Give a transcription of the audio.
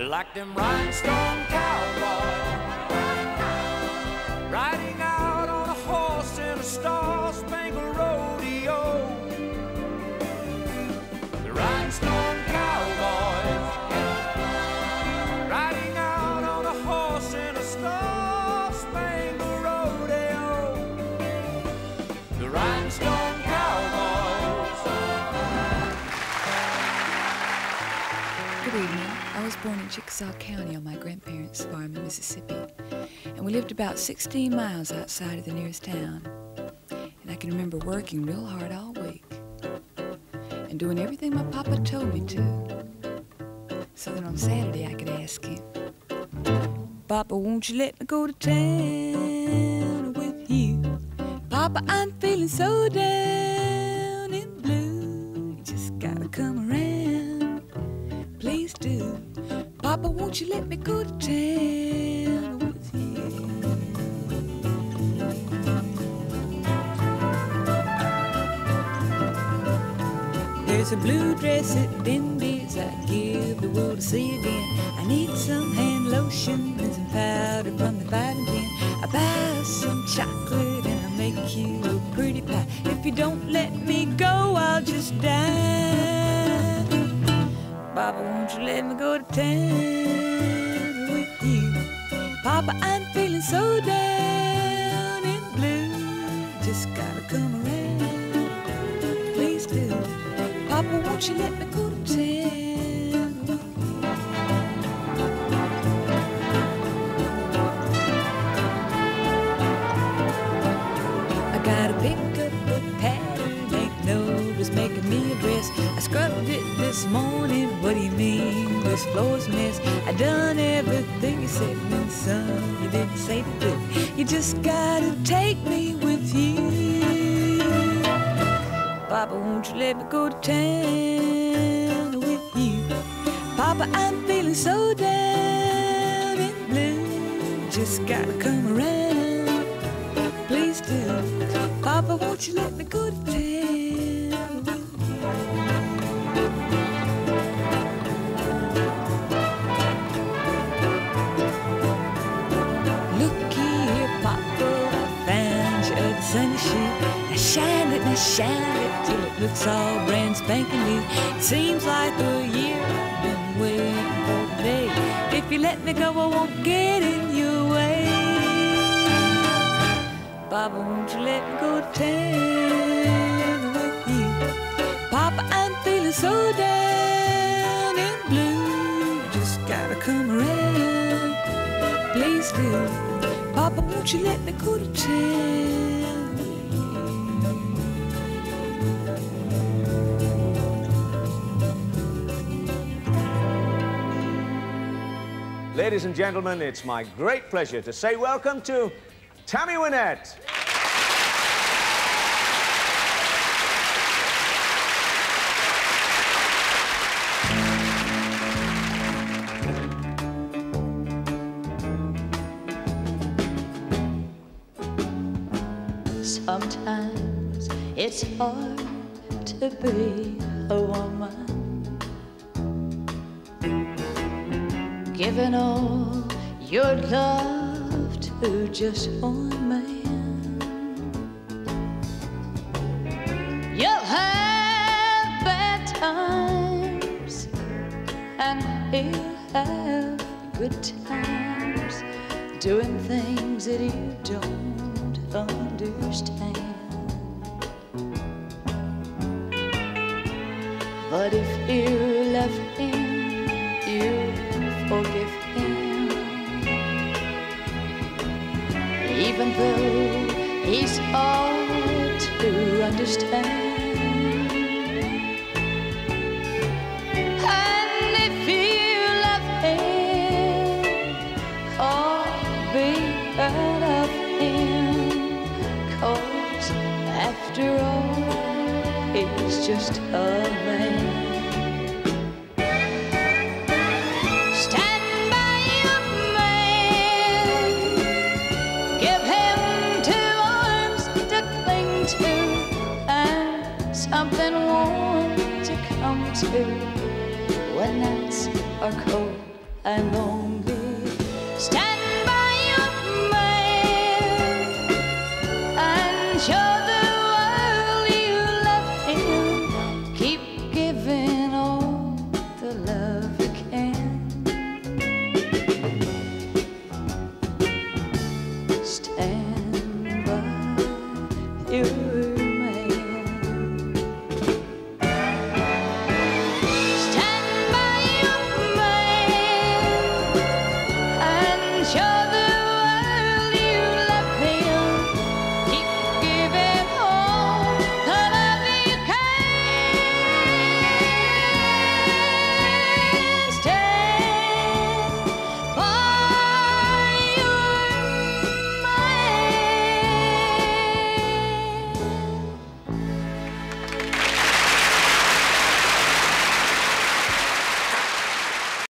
Like them rhinestone cowboys riding out on a horse in a star-spangled rodeo. The rhinestone cowboys riding out on a horse in a star-spangled rodeo. The rhinestone cowboys. Good evening. I was born in Chickasaw County on my grandparents' farm in Mississippi, and we lived about 16 miles outside of the nearest town. And I can remember working real hard all week and doing everything my papa told me to, so that on Saturday I could ask him, "Papa, won't you let me go to town with you? Papa, I'm feeling so down and blue. You just gotta come around, please do. Papa, won't you let me go to town with you?" There's a blue dress at Denby's I'd give the world to see again. I need some hand lotion and some powder from the 5 and 10. I'll buy some chocolate and I'll make you a pretty pie. If you don't let me go, I'll just die. Papa, won't you let me go to town with you? Papa, I'm feeling so down and blue. Just gotta come around, please do. Papa, won't you let me go to town with you? I gotta pick up a pattern, ain't no just making me a dress. I scrubbed it this morning, what do you mean, this floor's a mess. I done everything you said, and then some you didn't say to do. You just gotta take me with you. Papa, won't you let me go to town with you? Papa, I'm feeling so down and blue. Just gotta come around, please do. Papa, won't you let me go to town with you? Look here, Papa, I found you a sunny shoe. Now shine it till it looks all brand spanking new. It seems like a year I've been waiting for today. If you let me go, I won't get in your way. Papa, won't you let me go to town with you? Papa, I'm feeling so down and blue. Just gotta come around, please do. Papa, won't you let me go to town? Ladies and gentlemen, it's my great pleasure to say welcome to Tammy Wynette. Sometimes it's hard to be a woman, giving all your love to just one man. You'll have bad times and he'll have good times, doing things that you don't understand. But if you love him, you forgive him, even though he's hard to understand. And if you love him, or be proud of him, 'cause after all, he's just a man. Something warm to come to when nights are cold I know